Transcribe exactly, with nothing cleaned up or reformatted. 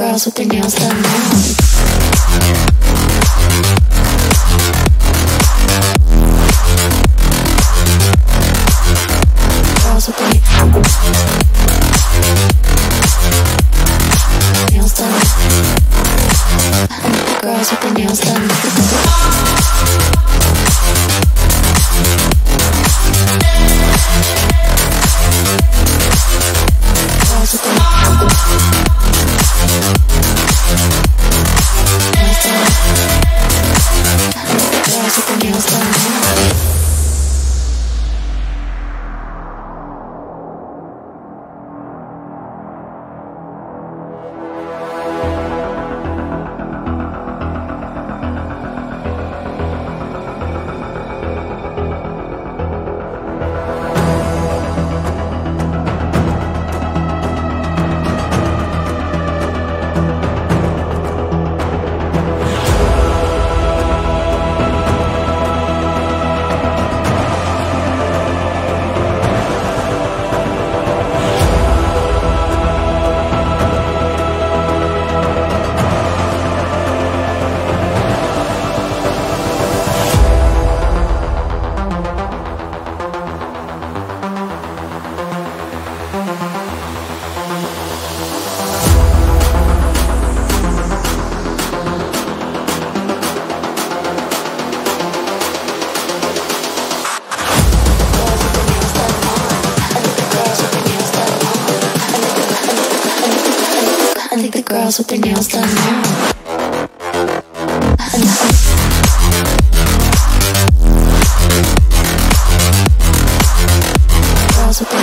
girls with their nails done now. Girls with their nails done. Girls with their nails done. Girls with their Girls with their nails done now. I think the girls with their nails done now. Girls with their